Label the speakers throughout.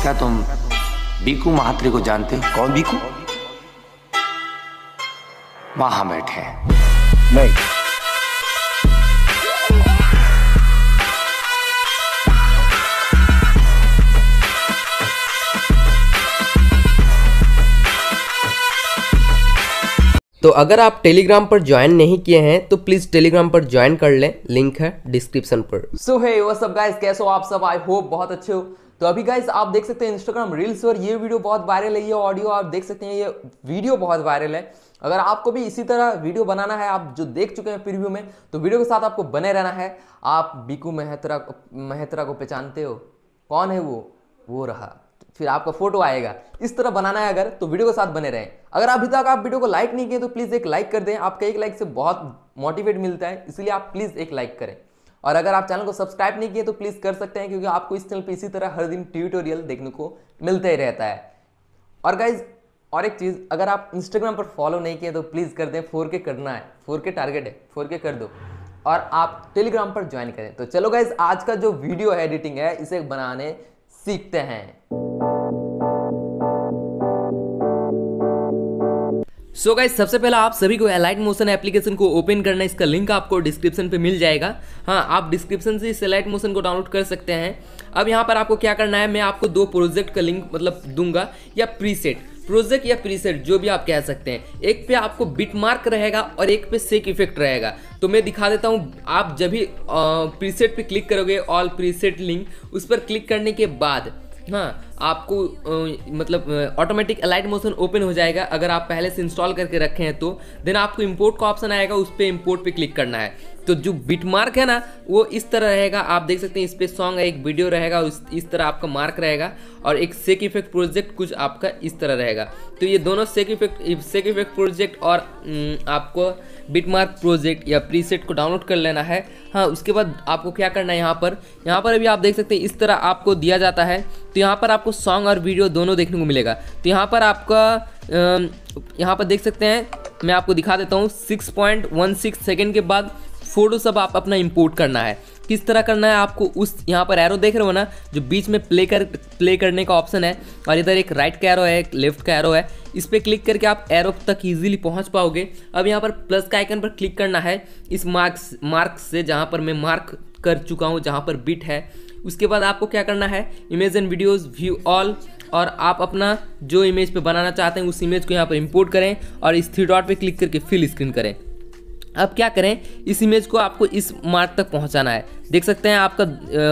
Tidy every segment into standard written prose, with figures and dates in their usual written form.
Speaker 1: क्या तुम बीकू महात्रे को जानते हो?
Speaker 2: कौन बीकू?
Speaker 1: वहां बैठे हैं।
Speaker 2: नहीं।
Speaker 3: तो अगर आप टेलीग्राम पर ज्वाइन नहीं किए हैं तो प्लीज टेलीग्राम पर ज्वाइन कर लें, लिंक है डिस्क्रिप्शन पर।
Speaker 4: So hey what's up guys, कैसे हो आप सब? आई होप बहुत अच्छे हो। तो अभी गाइस आप देख सकते हैं इंस्टाग्राम रील्स पर ये वीडियो बहुत वायरल है, ये ऑडियो आप देख सकते हैं, ये वीडियो बहुत वायरल है। अगर आपको भी इसी तरह वीडियो बनाना है, आप जो देख चुके हैं प्रीव्यू में, तो वीडियो के साथ आपको बने रहना है। आप बीकू मेहत्रा को पहचानते हो? कौन है वो रहा, फिर आपका फोटो आएगा। इस तरह बनाना है अगर, तो वीडियो के साथ बने रहें। अगर अभी तक आप वीडियो को लाइक नहीं किए तो प्लीज एक लाइक कर दें, आपका एक लाइक से बहुत मोटिवेट मिलता है, इसलिए आप प्लीज एक लाइक करें। और अगर आप चैनल को सब्सक्राइब नहीं किए तो प्लीज कर सकते हैं, क्योंकि आपको इस चैनल पे इसी तरह हर दिन ट्यूटोरियल देखने को मिलता ही रहता है। और गाइज और एक चीज, अगर आप इंस्टाग्राम पर फॉलो नहीं किए तो प्लीज कर दें, 4K करना है, 4K टारगेट है, 4K कर दो। और आप टेलीग्राम पर ज्वाइन करें। तो चलो गाइज, आज का जो वीडियो एडिटिंग है इसे बनाने सीखते हैं।
Speaker 3: सो गाइस, सबसे पहले आप सभी को एलाइट मोशन एप्लीकेशन को ओपन करना है। इसका लिंक आपको डिस्क्रिप्शन पे मिल जाएगा। हाँ, आप डिस्क्रिप्शन से इस एलाइट मोशन को डाउनलोड कर सकते हैं। अब यहाँ पर आपको क्या करना है, मैं आपको दो प्रोजेक्ट का लिंक मतलब दूंगा, या प्रीसेट, प्रोजेक्ट या प्रीसेट जो भी आप कह सकते हैं। एक पे आपको बिट मार्क रहेगा और एक पे शेक इफेक्ट रहेगा। तो मैं दिखा देता हूँ। आप जब भी प्रीसेट पे क्लिक करोगे, ऑल प्रीसेट लिंक, उस पर क्लिक करने के बाद आपको मतलब ऑटोमेटिक एलाइट मोशन ओपन हो जाएगा। अगर आप पहले से इंस्टॉल करके रखे हैं तो देन आपको इंपोर्ट का ऑप्शन आएगा, उस पर इंपोर्ट पे क्लिक करना है। तो जो बिट मार्क है ना, वो इस तरह रहेगा। आप देख सकते हैं इस पे सॉन्ग है, एक वीडियो रहेगा, इस तरह आपका मार्क रहेगा। और एक शेक इफेक्ट प्रोजेक्ट कुछ आपका इस तरह रहेगा। तो ये दोनों शेक इफेक्ट प्रोजेक्ट और आपको बिट मार्क प्रोजेक्ट या प्रीसेट को डाउनलोड कर लेना है। हाँ, उसके बाद आपको क्या करना है, यहाँ पर अभी आप देख सकते हैं इस तरह आपको दिया जाता है। तो यहाँ पर आपको सॉन्ग और वीडियो दोनों देखने को मिलेगा। तो यहाँ पर आपका यहाँ पर देख सकते हैं, मैं आपको दिखा देता हूँ। 6.16 सेकेंड के बाद फोटो सब आप अपना इंपोर्ट करना है। किस तरह करना है आपको, उस यहाँ पर एरो देख रहे हो ना, जो बीच में प्ले करने का ऑप्शन है, और इधर एक राइट का एरो है, एक लेफ्ट का एरो है। इस पर क्लिक करके आप एरो तक इजीली पहुँच पाओगे। अब यहाँ पर प्लस का आइकन पर क्लिक करना है, इस मार्क से जहाँ पर मैं मार्क कर चुका हूँ, जहाँ पर बिट है। उसके बाद आपको क्या करना है, image and videos view all, और आप अपना जो इमेज पे बनाना चाहते हैं उस इमेज को यहाँ पर इंपोर्ट करें और इस थ्री डॉट पे क्लिक करके फिल स्क्रीन करें। अब क्या करें, इस इमेज को आपको इस मार्क तक पहुंचाना है। देख सकते हैं आपका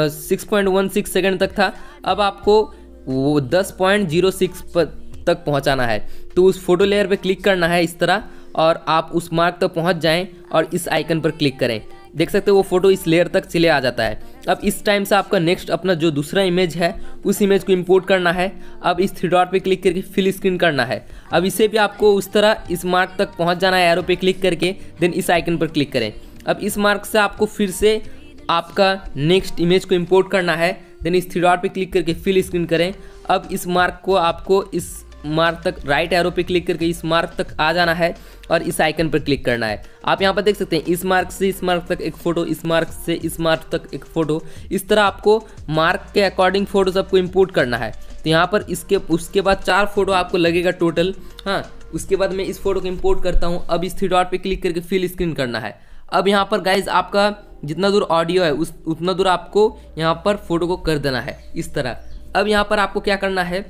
Speaker 3: 6.16 सेकंड तक था, अब आपको वो 10.06 तक पहुंचाना है। तो उस फोटो लेयर पे क्लिक करना है इस तरह, और आप उस मार्क तक पहुंच जाएं और इस आइकन पर क्लिक करें। देख सकते हो वो फोटो इस लेयर तक चले आ जाता है। अब इस टाइम से आपका नेक्स्ट अपना जो दूसरा इमेज है उस इमेज को इंपोर्ट करना है। अब इस थ्री डॉट पे क्लिक करके फिल स्क्रीन करना है। अब इसे भी आपको उस तरह इस मार्क तक पहुंच जाना है, एरो पे क्लिक करके, देन इस आइकन पर क्लिक करें। अब इस मार्क से आपको फिर से आपका नेक्स्ट इमेज को इंपोर्ट करना है, देन इस थ्री डॉट पे क्लिक करके फिल स्क्रीन करें। अब इस मार्क को आपको इस मार्क तक राइट एरो पे क्लिक करके इस मार्क तक आ जाना है और इस आइकन पर क्लिक करना है। आप यहाँ पर देख सकते हैं इस मार्क से इस मार्क तक एक फ़ोटो, इस मार्क से इस मार्क तक एक फ़ोटो। इस तरह आपको मार्क के अकॉर्डिंग फ़ोटो सबको इंपोर्ट करना है। तो यहाँ पर उसके बाद 4 फोटो आपको लगेगा टोटल। हाँ, उसके बाद मैं इस फोटो को इंपोर्ट करता हूँ। अब इस थ्री डॉट पे क्लिक करके फिल स्क्रीन करना है। अब यहाँ पर गाइज आपका जितना दूर ऑडियो है उतना दूर आपको यहाँ पर फोटो को कर देना है इस तरह। अब यहाँ पर आपको क्या करना है,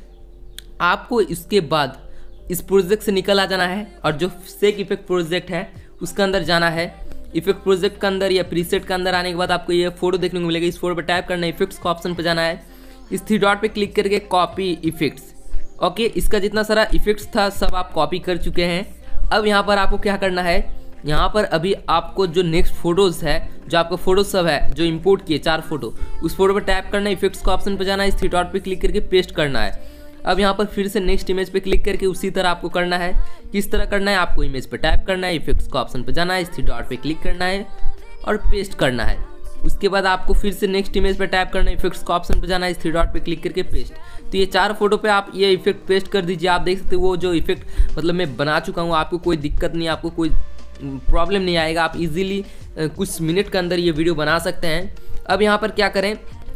Speaker 3: आपको इसके बाद इस प्रोजेक्ट से निकल आ जाना है और जो शेक इफेक्ट प्रोजेक्ट है उसके अंदर जाना है। इफेक्ट प्रोजेक्ट के अंदर या प्रीसेट के अंदर आने के बाद आपको ये फोटो देखने को मिलेगा। इस फोटो पर टाइप करना है, इफेक्ट्स का ऑप्शन पर जाना है, इस थ्री डॉट पे क्लिक करके कॉपी इफेक्ट्स। ओके, इसका जितना सारा इफेक्ट्स था सब आप कॉपी कर चुके हैं। अब यहाँ पर आपको क्या करना है, यहाँ पर अभी आपको जो नेक्स्ट फोटोज़ है, जो आपका फोटो सब है जो इंपोर्ट किए 4 फोटो, उस फोटो पर टैप करना है, इफेक्ट्स का ऑप्शन पर जाना है, इस थ्री डॉट पे क्लिक करके पेस्ट करना है। अब यहाँ पर फिर से नेक्स्ट इमेज पे क्लिक करके उसी तरह आपको करना है। किस तरह करना है, आपको इमेज पे टैप करना है, इफेक्ट्स का ऑप्शन पे जाना है, इस थ्री डॉट पे क्लिक करना है और पेस्ट करना है। उसके बाद आपको फिर से नेक्स्ट इमेज पे टैप करना है, इफेक्ट्स का ऑप्शन पे जाना है, इस थ्री डॉट पे क्लिक करके पेस्ट। तो ये 4 फोटो पे आप ये इफेक्ट पेस्ट कर दीजिए। आप देख सकते हो वो जो इफेक्ट मतलब मैं बना चुका हूँ, आपको कोई दिक्कत नहीं, आपको कोई प्रॉब्लम नहीं आएगा। आप इजीली कुछ मिनट के अंदर ये वीडियो बना सकते हैं। अब यहाँ पर क्या करें,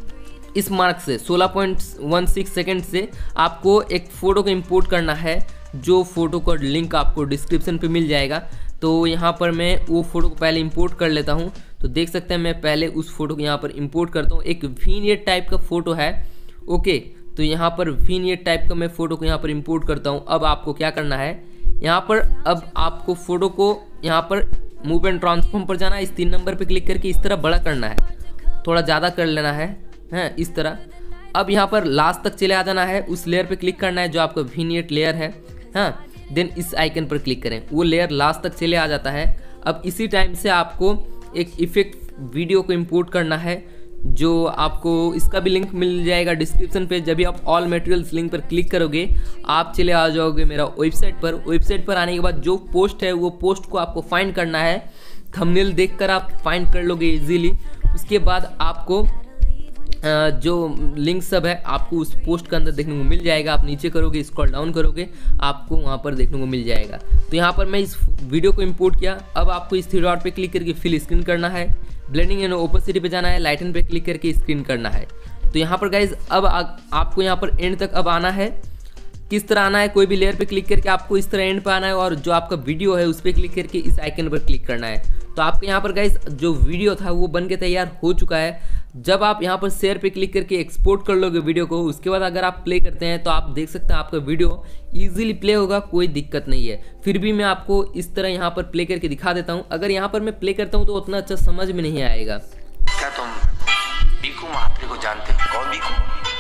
Speaker 3: इस मार्क से 16.16 सेकंड से आपको एक फ़ोटो को इंपोर्ट करना है, जो फ़ोटो का लिंक आपको डिस्क्रिप्शन पे मिल जाएगा। तो यहाँ पर मैं वो फ़ोटो को पहले इंपोर्ट कर लेता हूँ। तो देख सकते हैं मैं पहले उस फ़ोटो को यहाँ पर इंपोर्ट करता हूँ। एक विनियट टाइप का फ़ोटो है, ओके। तो यहाँ पर विनियट टाइप का मैं फ़ोटो को यहाँ पर इंपोर्ट करता हूँ। अब आपको क्या करना है, यहाँ पर अब आपको फ़ोटो को यहाँ पर मूव एंड ट्रांसफॉर्म पर जाना है। इस 3 नंबर पर क्लिक करके इस तरह बड़ा करना है, थोड़ा ज़्यादा कर लेना है, हैं इस तरह। अब यहाँ पर लास्ट तक चले आ जाना है, उस लेयर पे क्लिक करना है जो आपका विनियट लेयर है, हाँ। देन इस आइकन पर क्लिक करें, वो लेयर लास्ट तक चले आ जाता है। अब इसी टाइम से आपको एक इफेक्ट वीडियो को इंपोर्ट करना है, जो आपको इसका भी लिंक मिल जाएगा डिस्क्रिप्शन पे। जब भी आप ऑल मटेरियल्स लिंक पर क्लिक करोगे आप चले आ जाओगे मेरा वेबसाइट पर। वेबसाइट पर आने के बाद जो पोस्ट है वो पोस्ट को आपको फाइंड करना है, थंबनेल देखकर आप फाइंड कर लोगे इजीली। उसके बाद आपको जो लिंक सब है आपको उस पोस्ट के अंदर देखने को मिल जाएगा। आप नीचे करोगे, स्क्रॉल डाउन करोगे, आपको वहाँ पर देखने को मिल जाएगा। तो यहाँ पर मैं इस वीडियो को इंपोर्ट किया। अब आपको इस 3 डॉट पे क्लिक करके फिल स्क्रीन करना है, ब्लेंडिंग एंड ओपेसिटी पे जाना है, लाइटन पे क्लिक करके स्क्रीन करना है। तो यहाँ पर गाइज अब आपको यहाँ पर एंड तक अब आना है। किस तरह आना है, कोई भी लेयर पे क्लिक करके आपको इस तरह एंड पे आना है, और जो आपका वीडियो है उस पर क्लिक करके इस आइकन पर क्लिक करना है। तो आपके यहाँ पर गाइज जो वीडियो था वो बन के तैयार हो चुका है। जब आप यहाँ पर शेयर पे क्लिक करके एक्सपोर्ट कर लोगे वीडियो को, उसके बाद अगर आप प्ले करते हैं तो आप देख सकते हैं आपका वीडियो ईजिली प्ले होगा, कोई दिक्कत नहीं है। फिर भी मैं आपको इस तरह यहाँ पर प्ले करके दिखा देता हूँ। अगर यहाँ पर मैं प्ले करता हूँ तो उतना अच्छा समझ में नहीं आएगा।
Speaker 1: क्या तुम बीकू महात्रे को जानते हो? कौन बीकू?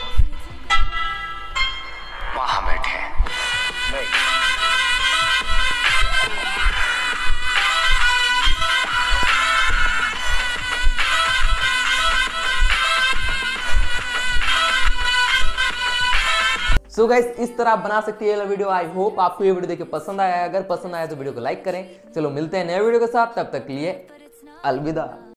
Speaker 1: वहां बैठे हैं। नहीं।
Speaker 4: सो गाइस इस तरह आप बना सकती है ये वीडियो। आई होप आपको ये वीडियो देख के पसंद आया है। अगर पसंद आया तो वीडियो को लाइक करें। चलो मिलते हैं नए वीडियो के साथ, तब तक के लिए अलविदा।